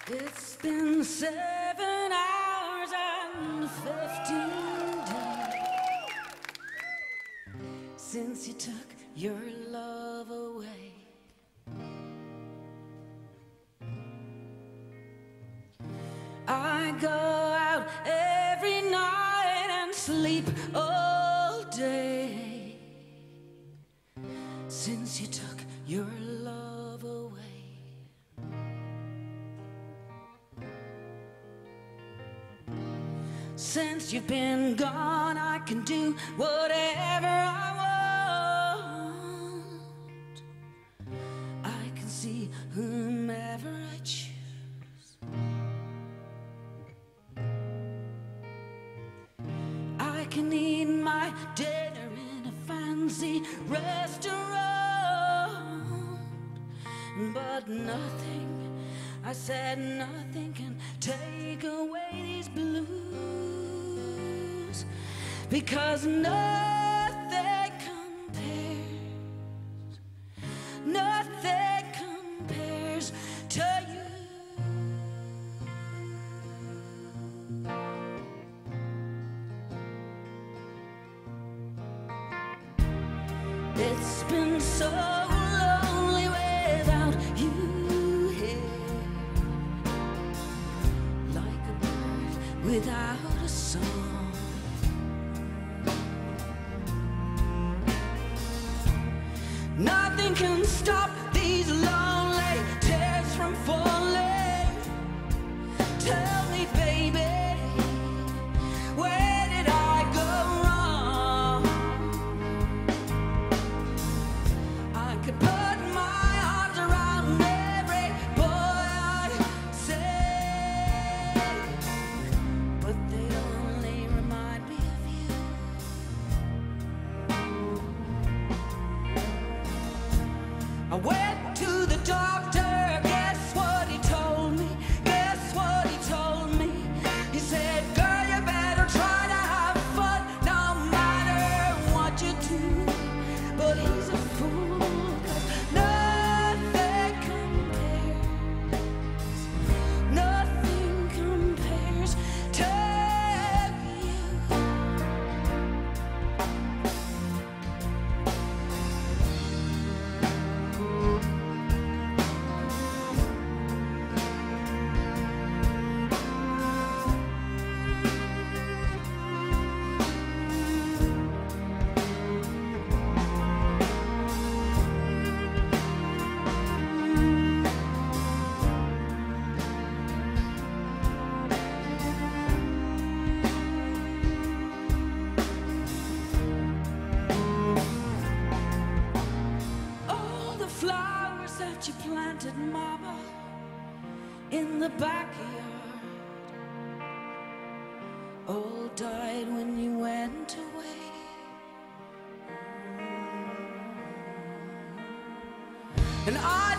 It's been 7 hours and 15 days since you took your love away. I go out every night and sleep all day since you took your love away. Since you've been gone, I can do whatever I want. I can see whomever I choose. I can eat my dinner in a fancy restaurant, but nothing, I said nothing can take away these blues. Because nothing compares to you. It's been so lonely without you here, like a bird without a song. Nothing can stop these lonely tears from falling. Tell me, baby, where did I go wrong? I could put my arms around every boy I say, but they only remind me of you. I went to the doctor, guess what he told me? Guess what he told me? He said, girl, you better try to have fun no matter what you do. But he's a fool, 'cause nothing compares to you. All the flowers that you planted, mama, in the backyard, all died when you went away. And I